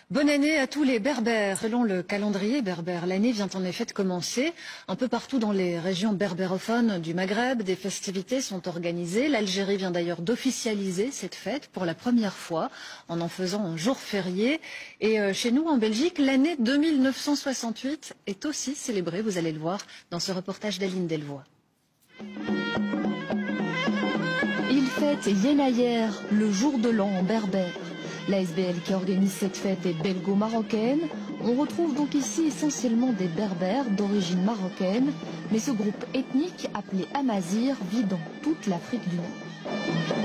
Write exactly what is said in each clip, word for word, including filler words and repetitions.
Bonne année à tous les berbères. Selon le calendrier berbère, l'année vient en effet de commencer. Un peu partout dans les régions berbérophones du Maghreb, des festivités sont organisées. L'Algérie vient d'ailleurs d'officialiser cette fête pour la première fois en en faisant un jour férié. Et euh, chez nous, en Belgique, l'année deux mille neuf cent soixante-huit est aussi célébrée. Vous allez le voir dans ce reportage d'Aline Delvoye. Il fête Yenayer, le jour de l'an en berbère. La S B L qui organise cette fête est belgo-marocaine. On retrouve donc ici essentiellement des berbères d'origine marocaine, mais ce groupe ethnique appelé Amazigh vit dans toute l'Afrique du Nord.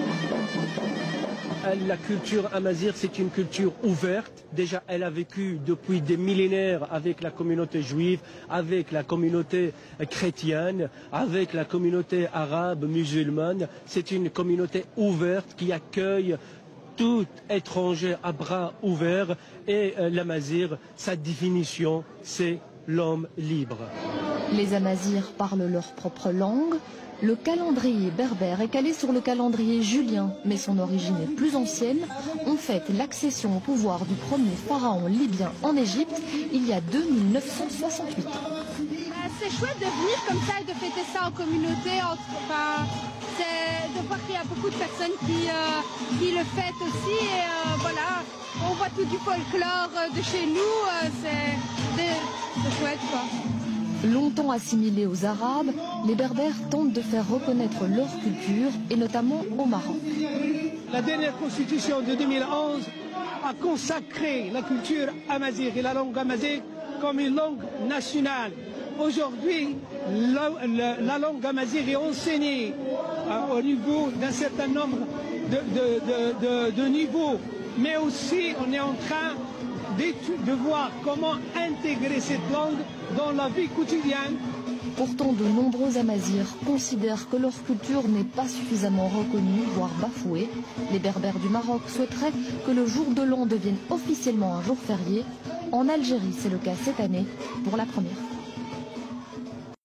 La culture amazigh, c'est une culture ouverte. Déjà, elle a vécu depuis des millénaires avec la communauté juive, avec la communauté chrétienne, avec la communauté arabe, musulmane. C'est une communauté ouverte qui accueille tout étranger à bras ouverts. Et euh, l'Amazigh, sa définition, c'est l'homme libre. Les Amazighs parlent leur propre langue. Le calendrier berbère est calé sur le calendrier julien, mais son origine est plus ancienne. On fête l'accession au pouvoir du premier pharaon libyen en Égypte il y a deux mille neuf cent soixante-huit ans. C'est chouette de venir comme ça et de fêter ça en communauté. Entre, enfin, c'est de voir qu'il y a beaucoup de personnes qui, euh, qui le fêtent aussi. Et euh, voilà, on voit tout du folklore de chez nous. Euh, c'est chouette quoi. Longtemps assimilés aux Arabes, les Berbères tentent de faire reconnaître leur culture, et notamment au Maroc. La dernière constitution de deux mille onze a consacré la culture amazigh et la langue amazigh comme une langue nationale. Aujourd'hui, la, la, la langue amazigh est enseignée euh, au niveau d'un certain nombre de, de, de, de, de niveaux, mais aussi on est en train de voir comment intégrer cette langue dans la vie quotidienne. Pourtant, de nombreux Amazighs considèrent que leur culture n'est pas suffisamment reconnue, voire bafouée. Les Berbères du Maroc souhaiteraient que le jour de l'an devienne officiellement un jour férié. En Algérie, c'est le cas cette année, pour la première fois.